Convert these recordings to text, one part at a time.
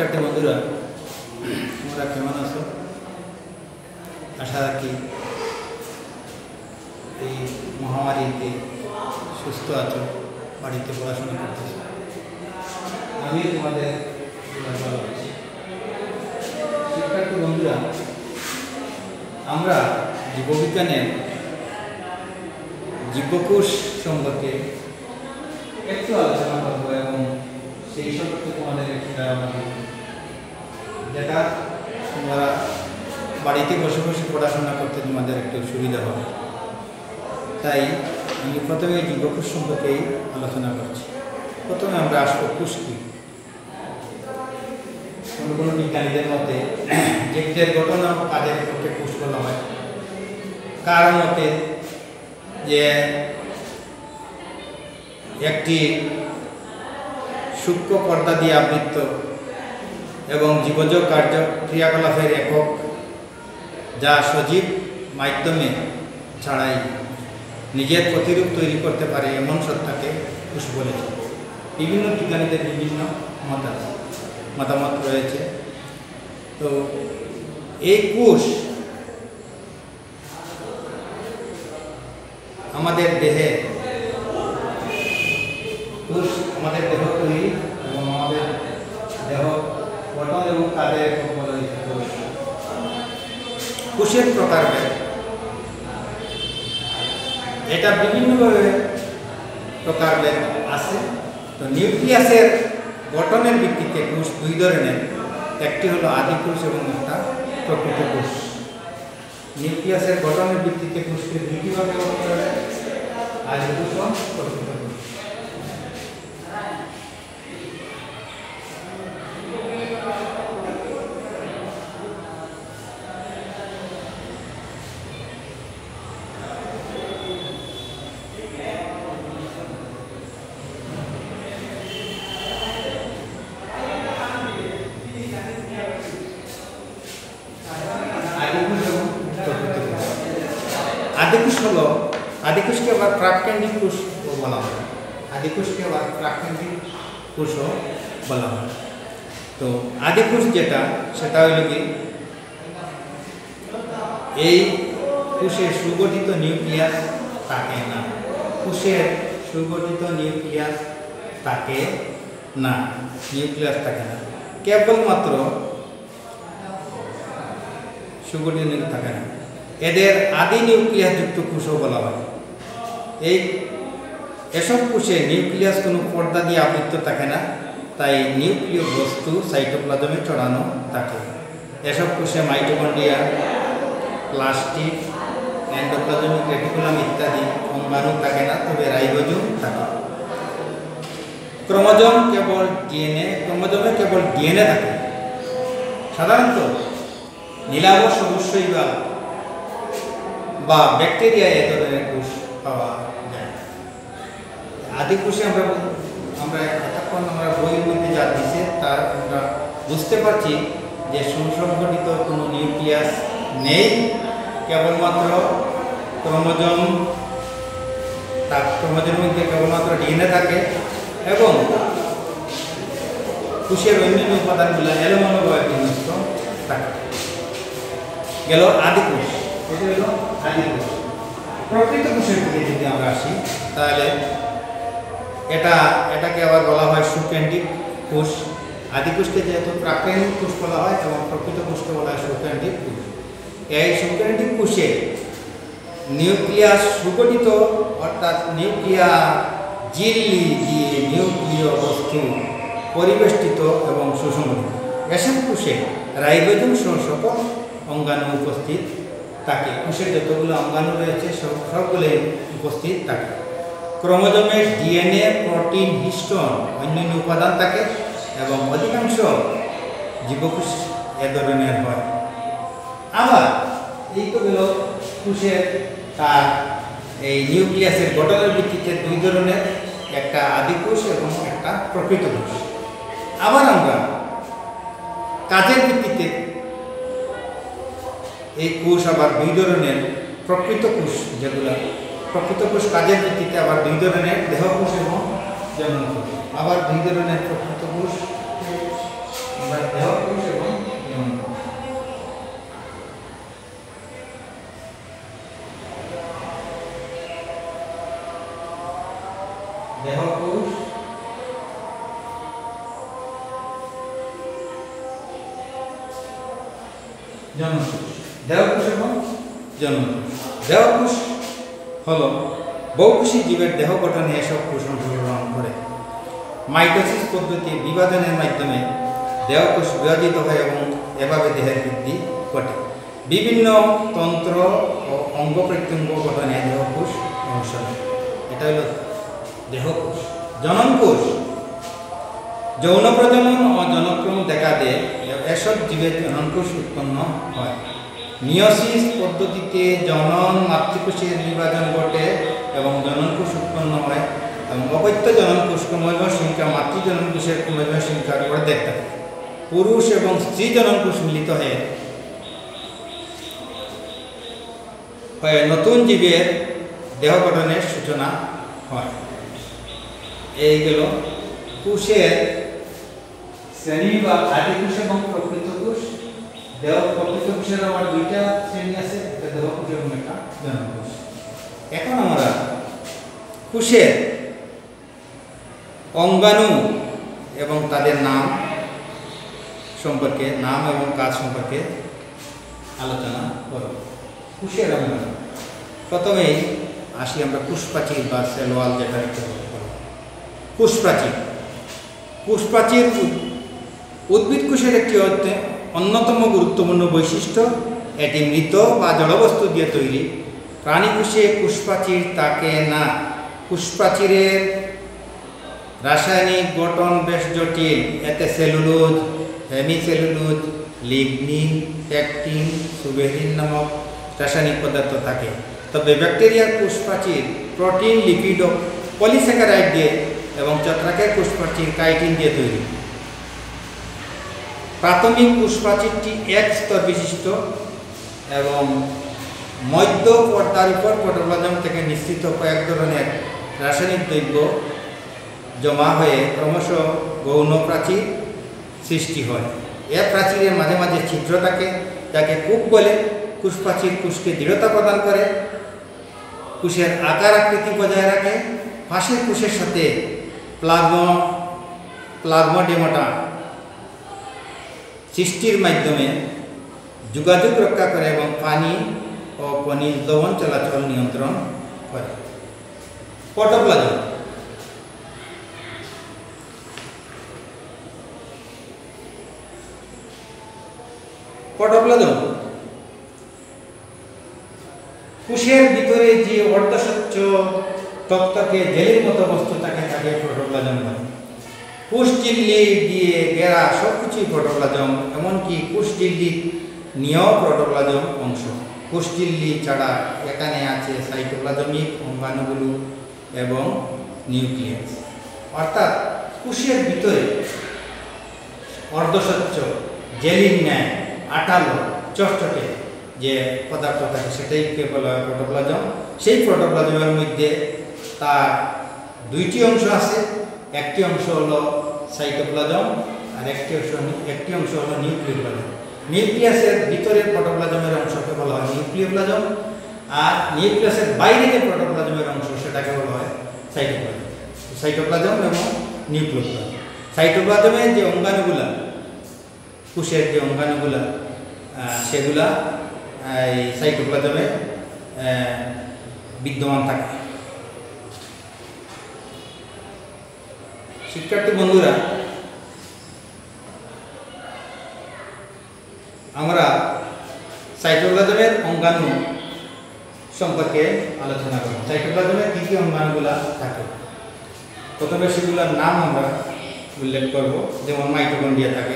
শিক্ষার্থী বন্ধুরা, তোমরা কেমন আছো? আশা রাখি এই মহামারীতে সুস্থ আছো, বাড়িতে পড়াশোনা করতেছো। আমি তোমাদের শিক্ষার্থী বন্ধুরা, আমরা জীববিজ্ঞানের জীবকোষ সম্পর্কে একটু আলোচনা করবো এবং সেই সম্পর্কে তোমাদের একটু ধারণা দেব, যেটা তোমরা বাড়িতে বসে বসে পড়াশোনা করতে তোমাদের একটু সুবিধা হবে। তাই আমি প্রথমে জীবকোষ সম্পর্কেই আলোচনা করছি। প্রথমে আমরা আসবো কোষ কি। কোনো কোনো বিজ্ঞানীদের মতে জীবের গঠন ও কাজের পক্ষে কোষ বলা হয়। কার মতে যে একটি সূক্ষ্ম পর্দা দিয়ে আবৃত এবং জীবজ কার্য ক্রিয়াকলাপের একক, যা সজীব মাধ্যমে ছাড়াই নিজের প্রতিরূপ তৈরি করতে পারে, এমন সত্তাকে কোষ বলেছে। বিভিন্ন বিজ্ঞানীদের বিভিন্ন মতামত রয়েছে। তো এই কোষ আমাদের দেহে দেহ তৈরি এবং আমাদের দেহ গঠন এবং কাজের কোষের প্রকারভেদ, এটা বিভিন্নভাবে প্রকারভেদ আছে। তো নিউক্লিয়াসের গঠনের ভিত্তিতে কোষ দুই ধরনের, একটি হলো আদি কোষ এবং একটা প্রকৃত কোষ। নিউক্লিয়াসের গঠনের ভিত্তিতে কোষকে দুইটি ভাগে ভাগ করা যায়, আদি কোষ এবং প্রকৃত কোষ। আদিকোষকে আবার প্রাককেন্দ্রিক কোষ বলা হয়। আদিকোষকে আবার প্রাককেন্দ্রিক কোষও বলা হয়। তো আদিকোষ যেটা, সেটা হইল কি, এই কোষের সুগঠিত নিউক্লিয়াস থাকে না। কোষের সুগঠিত নিউক্লিয়াস থাকে না, কেবলমাত্র সুগঠিত নিউক্লিয়াস থাকে না। এদের আদি নিউক্লিয়াস যুক্ত কোষও বলা হয়। এসব কোষে নিউক্লিয়াস কোনো পর্দা দিয়ে আবৃত থাকে না, তাই নিউক্লিয় বস্তু সাইটোপ্লাজমে ছড়ানো থাকে। এসব কোষে মাইটোকন্ড্রিয়া, প্লাস্টিড, এন্ডোপ্লাজমিক রেটিকুলাম ইত্যাদি অঙ্গাণু থাকে না, তবে রাইবোজোম থাকে। ক্রোমোজোমে কেবল ডিএনএ থাকে। সাধারণত নীলাভ সবুজ শৈবাল বা ব্যাকটেরিয়া এ ধরনের কোষ পাওয়া যায়। আদি কোষে আমরা এতক্ষণ বইয়ের মধ্যে যা দিচ্ছে তার আমরা বুঝতে পারছি যে সুসংগঠিত কোনো নিউক্লিয়াস নেই, কেবলমাত্র ক্রোমোজোমের মধ্যে কেবলমাত্র ডিএনএ থাকে এবং কোষের অন্যান্য উপাদানগুলো এলোমেলোভাবে বিন্যস্ত থাকে। গেল আদি কোষ। এটা হলো আদি কোষ। প্রকৃত কোষের দিকে যদি আমরা আসি, তাহলে এটাকে আবার বলা হয় সুকেন্দ্রিক কোষ। আদি কোষকে যেহেতু প্রাককেন্দ্রিক কোষ বলা হয় এবং প্রকৃত কোষকে বলা হয় সুকেন্দ্রিক কোষ। এই সুকেন্দ্রিক কোষে নিউক্লিয়াস সুগঠিত, অর্থাৎ ঝিল্লি দিয়ে নিউক্লিয় বস্তু পরিবেষ্টিত এবং সুসংগঠিত। এসব কোষে রাইবোজোম সহ সকল অঙ্গাণু উপস্থিত থাকে। কোষের যতগুলো অঙ্গাণু রয়েছে সবগুলোই উপস্থিত থাকে। ক্রোমোজোমে ডিএনএ, প্রোটিন, হিস্টোন, অন্যান্য উপাদান থাকে এবং অধিকাংশ জীবকোষ এ ধরনের হয়। আবার এই তো গেল কোষের তার এই নিউক্লিয়াসের গঠনের ভিত্তিতে দুই ধরনের, একটা আদি কোষ এবং একটা প্রকৃত কোষ। আবার আমরা কাজের ভিত্তিতে এই কোষ আবার দুই ধরনের, প্রকৃত কোষ যেগুলো প্রকৃত কোষ কাজের ভিত্তিতে আবার দুই ধরনের, দেহকোষ এবং জন্মকোষ। আবার দুই ধরনের প্রকৃত কোষ অর্থাৎ দেহকোষ এবং জননকোষ। দেহকোষ, জননকোষ। দেহকোষ এবং জননকোষ। দেহকোষ হলো বহুকোষী জীবের দেহ গঠনে এসব কোষ অংশগ্রহণ করে। মাইটোসিস পদ্ধতি বিভাজনের মাধ্যমে দেহকোষ বিভাজিত হয় এবং এভাবে দেহের বৃদ্ধি ঘটে। বিভিন্ন তন্ত্র ও অঙ্গ প্রত্যঙ্গ গঠনে দেহকোষ অংশ নেয়। এটা হলো দেহকোষ। জননকোষ যৌন প্রজনন ও জনক্রম দেখা দেয়, এসব জীবের জননকোষ উৎপন্ন হয়। মিয়োসিস পদ্ধতিতে জনন মাতৃকোষের বিভাজন ঘটে এবং জননকোষ উৎপন্ন হয় এবং অবৈধ জননকোষ ক্রমশ সংখ্যা মাতৃজননকোষের ক্রমশ সংখ্যার অর্ধেক থাকে। পুরুষ এবং স্ত্রী জননকোষ মিলিত হয়ে নতুন জীবের দেহ গঠনের সূচনা হয়। এই গেল কোষের শ্রেণী বা আদি কোষ এবং প্রকৃত কোষ। প্রকৃত কোষের আবার দুইটা শ্রেণী আছে, একটা দেহকোষ এবং একটা জননকোষ। এখন আমরা কোষের অঙ্গাণু এবং তাদের নাম সম্পর্কে, নাম এবং কাজ সম্পর্কে আলোচনা করব। কোষের অঙ্গাণু, প্রথমেই আসি আমরা কোষপ্রাচীর বা সেল ওয়াল, যেটা একটু কোষপ্রাচীর। কোষপ্রাচীর উদ্ভিদ কোষের একটি অন্যতম গুরুত্বপূর্ণ বৈশিষ্ট্য। এটি মৃত বা জড়বস্তু দিয়ে তৈরি। প্রাণী কোষে কোষপ্রাচীর থাকে না। কোষপ্রাচীরের রাসায়নিক গঠন বেশ জটিল। এতে cellulose, hemicellulose, lignin, pectin, suberin নামক রাসায়নিক পদার্থ থাকে। তবে ব্যাকটেরিয়ার কোষপ্রাচীর প্রোটিন, লিপিড ও পলিস্যাকারাইড দিয়ে এবং ছত্রাকের কোষপ্রাচীর কাইটিন দিয়ে তৈরি। প্রাথমিক কোষপ্রাচীরটি এক স্তর বিশিষ্ট এবং মধ্য পর্দার উপর প্রোটোপ্লাজম থেকে নিঃসৃত কয়েক ধরনের রাসায়নিক দ্রব্য জমা হয়ে ক্রমশ গৌণ প্রাচীর সৃষ্টি হয়। এ প্রাচীরের মাঝে মাঝে ছিদ্র থাকে, যাকে কূপ বলে। কোষপ্রাচীর কোষকে দৃঢ়তা প্রদান করে, কোষের আকার আকৃতি বজায় রাখে। পাশের কোষের সাথে প্লাজমোডেমাটা সৃষ্টির মাধ্যমে যোগাযোগ রক্ষা করে এবং পানি ও খনিজ লবণ চলাচল নিয়ন্ত্রণ করে। প্রোটোপ্লাজম, প্রোটোপ্লাজম কোষের ভিতরে যে অর্ধস্বচ্ছ তক্তকে জেলির মতো বস্তু থাকে তাকে প্রোটোপ্লাজম বলে। কোষ ঝিল্লি দিয়ে ঘেরা সবকিছুই প্রোটোপ্লাজম, এমনকি কোষ ঝিল্লি নিয়েও প্রোটোপ্লাজম অংশ। কোষ ঝিল্লি ছাড়া এখানে আছে সাইটোপ্লাজমিক অঙ্গাণুগুলো এবং নিউক্লিয়াস। অর্থাৎ কোষের ভিতরে অর্ধস্বচ্ছ জেলির ন্যায় আঠালো চটচটে যে পদার্থ থাকে সেটাইকে বলা হয় প্রোটোপ্লাজম। সেই প্রোটোপ্লাজমের মধ্যে তার দুইটি অংশ আছে। একটি অংশ হলো সাইটোপ্লাজম আর একটি অংশ হলো নিউক্লিওপ্লাজম। নিউক্লিয়াসের ভিতরের প্রোটোপ্লাজমের অংশকে বলা হয় নিউক্লিওপ্লাজম, আর নিউক্লিয়াসের বাইরে যে প্রোটোপ্লাজমের অংশ সেটাকে বলা হয় সাইটোপ্লাজম। সাইটোপ্লাজম এবং নিউক্লিওপ্লাজম। সাইটোপ্লাজমের যে অঙ্গাণুগুলা, কোষের যে অঙ্গাণুগুলা, সেগুলা এই সাইটোপ্লাজমে বিদ্যমান থাকে। শিক্ষার্থী বন্ধুরা, আমরা সাইটোপ্লাজমের অঙ্গাণু সম্পর্কে আলোচনা করব। সাইটোপ্লাজমের কী কী অঙ্গাণুগুলা থাকে, প্রথমে সেগুলোর নাম আমরা উল্লেখ করব। যেমন মাইটোকন্ড্রিয়া থাকে,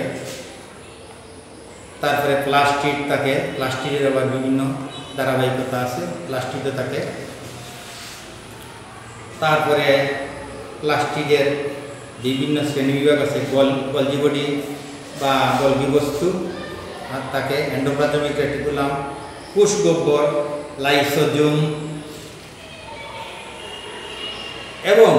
তারপরে প্লাস্টিড থাকে। প্লাস্টিডের আবার বিভিন্ন ধারাবাহিকতা আছে, প্লাস্টিডও থাকে। তারপরে প্লাস্টিডের বিভিন্ন শ্রেণীবিভাগ আছে। গলজি বডি বা গলগি বস্তু আর থাকে, এন্ডোপ্লাজমিক রেটিকুলাম, কোষ গহ্বর, লাইসোজোম এবং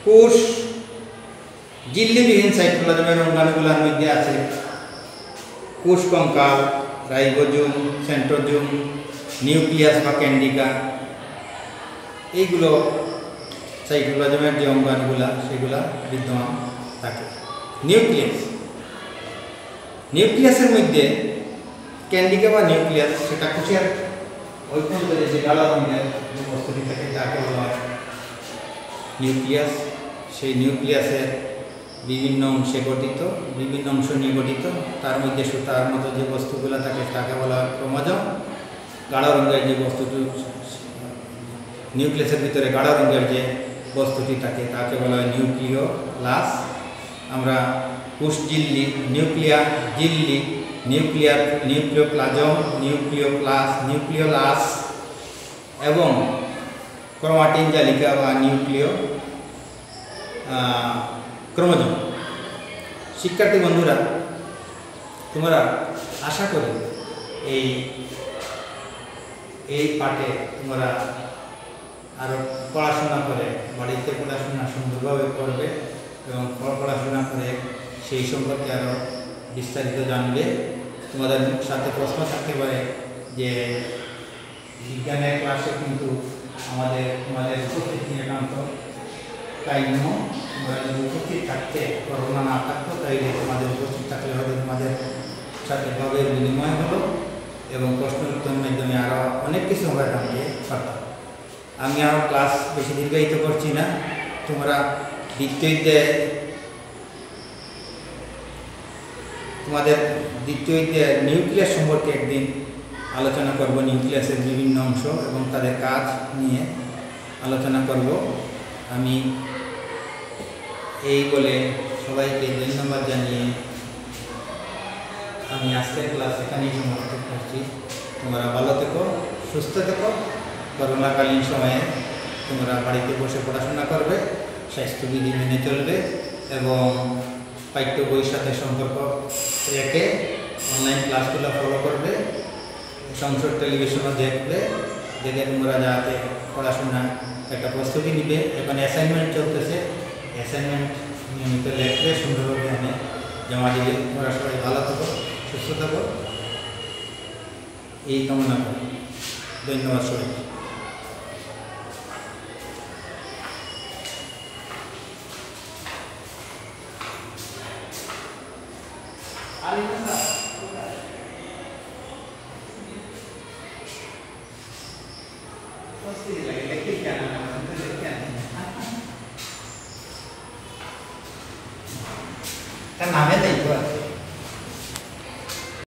কোষ ঝিল্লিবিহীন সাইটোপ্লাজমের অঙ্গাণুগুলোর মধ্যে আছে কোষ কঙ্কাল, রাইবোজোম, সেন্ট্রোজোম, নিউক্লিয়াস বা ক্যান্ডিকা। এইগুলো সাইটোপ্লাজমের যে অঙ্গাণুগুলা সেগুলা বিদ্যমান থাকে। নিউক্লিয়াসের মধ্যে ক্যান্ডিকা বা নিউক্লিয়াস সেটা কোষের ওই প্রান্তে যে গাঢ় রঙের যে বস্তুটি থাকে তাকে বলা হয় নিউক্লিয়াস। সেই নিউক্লিয়াসের বিভিন্ন অংশে গঠিত, বিভিন্ন অংশ নিয়ে গঠিত, তার মধ্যে সুতার মতো যে বস্তুগুলো থাকে তাকে বলা হয় ক্রোমোজোম। গাঢ় রঙের যে বস্তুটি নিউক্লিয়াসের ভিতরে গাঢ় রঙের যে বস্তুটি থাকে তাকে বলা হয় নিউক্লিওলাস। আমরা কোষ ঝিল্লি, নিউক্লিওপ্লাজম, নিউক্লিওলাস এবং ক্রোমাটিন জালিকা বা ক্রোমোজোম। শিক্ষার্থী বন্ধুরা, তোমরা আশা করি এই পাঠে তোমরা আরও পড়াশোনা করে বাড়িতে পড়াশোনা সুন্দরভাবে করবে এবং পড়াশোনা করে সেই সম্পর্কে আরও বিস্তারিত জানবে। তোমাদের সাথে প্রশ্ন থাকতে পারে যে বিজ্ঞানের ক্লাসে কিন্তু তোমাদের উপস্থিতি একান্ত কাম্য। তোমরা যদি উপস্থিত থাকতে, করোনা না থাকতো তাইলে তোমাদের উপস্থিত থাকলে হয়তো তোমাদের সাথে ভাবের বিনিময় হলো এবং প্রশ্ন উত্তরের মাধ্যমে আরও অনেক কিছু আমরা জানতে পারতাম। আমি আরও ক্লাস বেশি দীর্ঘায়িত করছি না। তোমরা তোমাদের দ্বিতীয় নিউক্লিয়াস সম্পর্কে একদিন আলোচনা করব। নিউক্লিয়াসের বিভিন্ন অংশ এবং তাদের কাজ নিয়ে আলোচনা করব। আমি এই বলে সবাইকে ধন্যবাদ জানিয়ে আমি আজকের ক্লাস এখানেই সমাপ্ত করছি। তোমরা ভালো থেকো, সুস্থ থেকো। করোনাকালীন সময়ে তোমরা বাড়িতে বসে পড়াশোনা করবে, স্বাস্থ্যবিধি মেনে চলবে এবং পাঠ্য বইয়ের সাথে সম্পর্ক রেখে অনলাইন ক্লাসগুলো ফলো করবে, সংসদ টেলিভিশনও দেখে তোমরা যাতে পড়াশোনা একটা প্রস্তুতি নিবে। এখন অ্যাসাইনমেন্ট চলতেছে, অ্যাসাইনমেন্ট নিয়মিত লেখবে, সুন্দরভাবে আমি জমা দিবে। তোমরা সবাই ভালো থাকো, সুস্থ থাকো, এই কামনা করি। ধন্যবাদ সবাই। Kan namanya itu